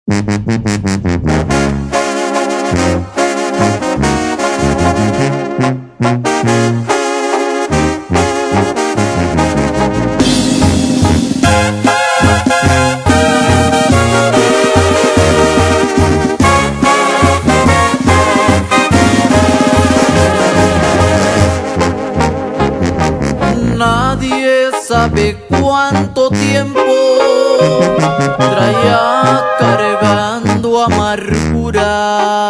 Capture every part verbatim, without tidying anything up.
Nadie sabe cuánto tiempo traía cargando amargura.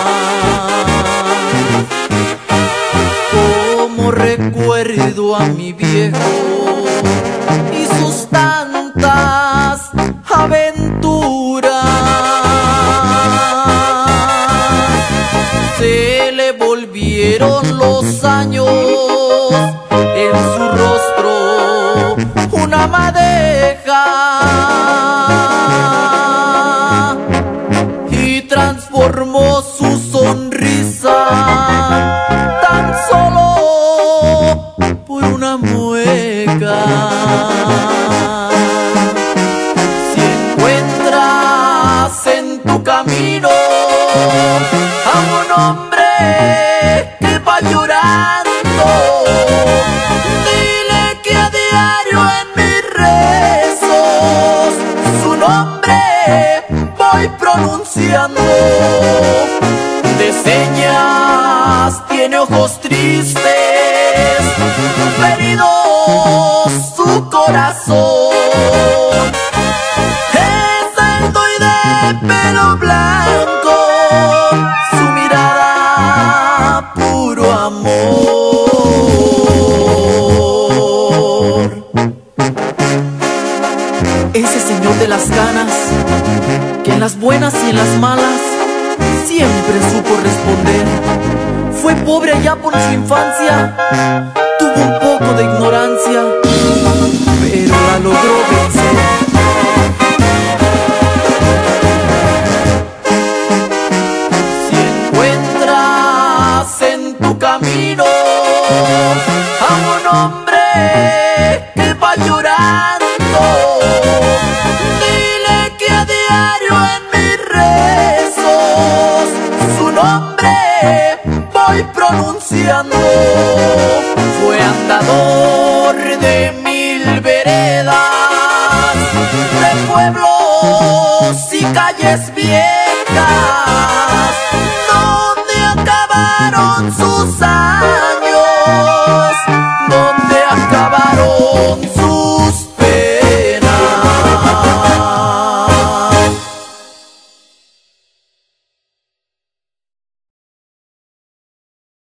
Como recuerdo a mi viejo y sus tantas aventuras, se le volvieron los años en su rostro una madeja y transformó su sonrisa tan solo por una mueca. Si encuentras en tu camino a un hombre que va llorando, dile que a diario en mis rezos su nombre voy pronunciando. De señas tiene ojos tristes, ferido su corazón. Es alto y de pelo blanco, su mirada puro amor. Ese señor de las canas, que en las buenas y en las malas siempre supo responder. Fue pobre allá por su infancia, tuvo un poco de ignorancia, pero la logró vencer. Si encuentras en tu camino a un hombre que va llorando, dile que a diario en mis rezos su nombre voy pronunciando. Fue andador de mil veredas, de pueblos y calles viejas.